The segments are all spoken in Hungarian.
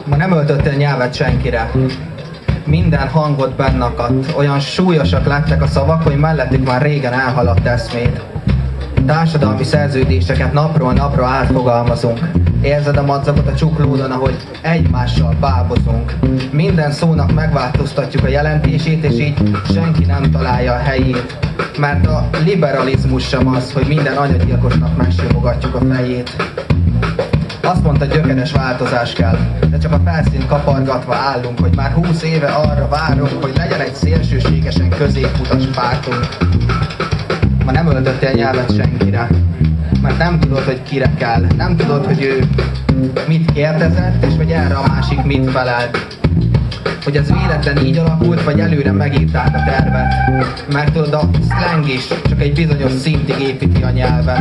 Ma nem öltöttél nyelvet senkire. Minden hangod bennakadt. Olyan súlyosak lettek a szavak, hogy mellettük már régen elhaladt eszméd. Társadalmi szerződéseket napról napra átfogalmazunk. Érzed a madzagot a csuklódon, ahogy egymással bábozunk. Minden szónak megváltoztatjuk a jelentését, és így senki nem találja a helyét. Mert a liberalizmus sem az, hogy minden anyagyilkosnak megsimogatjuk a fejét. Azt mondta, gyökeres változás kell, de csak a felszínt kapargatva állunk, hogy már 20 éve arra várunk, hogy legyen egy szélsőségesen középutas pártunk. Ma nem öltöttél nyelvet senkire, mert nem tudod, hogy kire kell, nem tudod, hogy ő mit kérdezett, és hogy erre a másik mit felelt. Hogy ez véletlen így alakult, vagy előre megírták a tervet. Mert tudod, a slang is csak egy bizonyos szintig építi a nyelvet.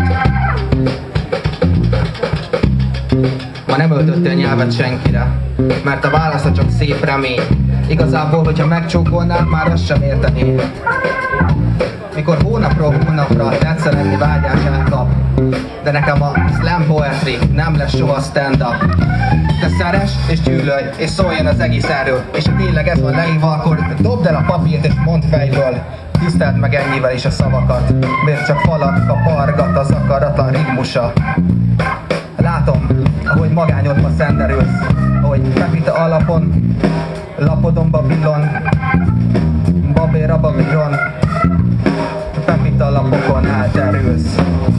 Ma nem öltöttél nyelvet senkire, mert a válasza csak szép remény. Igazából, hogyha megcsókolnád, már azt sem értené. Mikor hónapról hónapra tetszelegni vágyás elkap, de nekem a slam poetry nem lesz soha stand-up. Te szeress és gyűlölj, és szóljon az egész erről. És ha tényleg ez van leírva, akkor dobd el a papírt és mondd fejből. Tiszteld meg ennyivel is a szavakat, miért csak falak a pargat az akaratlan ritmusa. Látom, ahogy magányodva szenderülsz, ahogy Pepita alapon, lapodon Babilon, Babéra Babilon, Pepita lapokon elterülsz.